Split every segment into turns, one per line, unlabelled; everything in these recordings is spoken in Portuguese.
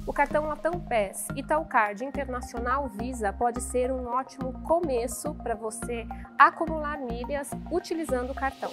O cartão Latam PES Itaúcard Internacional Visa pode ser um ótimo começo para você acumular milhas utilizando o cartão.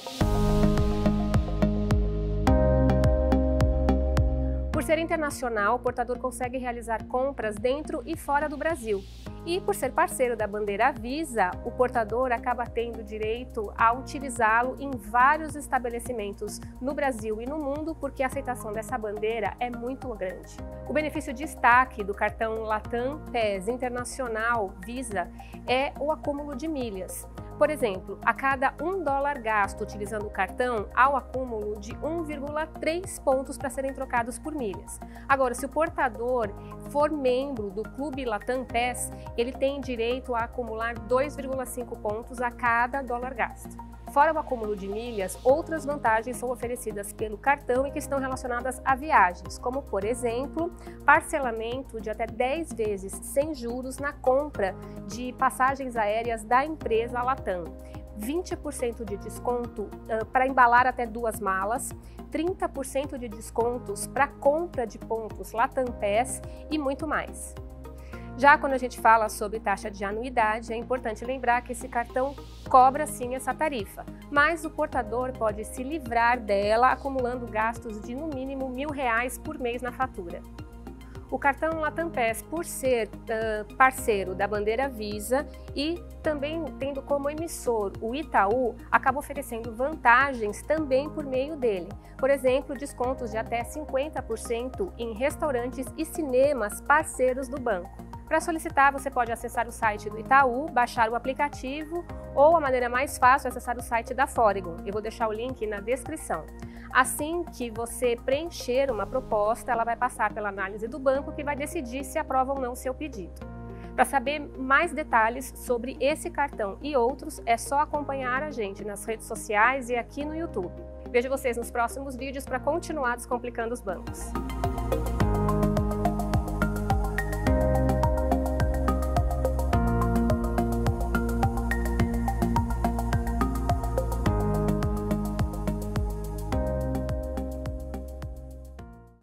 Por ser internacional, o portador consegue realizar compras dentro e fora do Brasil. E por ser parceiro da bandeira Visa, o portador acaba tendo direito a utilizá-lo em vários estabelecimentos no Brasil e no mundo, porque a aceitação dessa bandeira é muito grande. O benefício de destaque do cartão Latam PES Internacional Visa é o acúmulo de milhas. Por exemplo, a cada $1 gasto utilizando o cartão, há o acúmulo de 1,3 pontos para serem trocados por milhas. Agora, se o portador for membro do Clube Latam PES, ele tem direito a acumular 2,5 pontos a cada $1 gasto. Fora o acúmulo de milhas, outras vantagens são oferecidas pelo cartão e que estão relacionadas a viagens, como, por exemplo, parcelamento de até 10 vezes sem juros na compra de passagens aéreas da empresa Latam, 20% de desconto para embalar até 2 malas, 30% de descontos para compra de pontos Latam PES e muito mais. Já quando a gente fala sobre taxa de anuidade, é importante lembrar que esse cartão cobra sim essa tarifa, mas o portador pode se livrar dela acumulando gastos de no mínimo R$1.000 por mês na fatura. O cartão Latam PES, por ser parceiro da bandeira Visa e também tendo como emissor o Itaú, acaba oferecendo vantagens também por meio dele. Por exemplo, descontos de até 50% em restaurantes e cinemas parceiros do banco. Para solicitar, você pode acessar o site do Itaú, baixar o aplicativo ou a maneira mais fácil é acessar o site da Forigon. Eu vou deixar o link na descrição. Assim que você preencher uma proposta, ela vai passar pela análise do banco que vai decidir se aprova ou não o seu pedido. Para saber mais detalhes sobre esse cartão e outros, é só acompanhar a gente nas redes sociais e aqui no YouTube. Vejo vocês nos próximos vídeos para continuar descomplicando os bancos.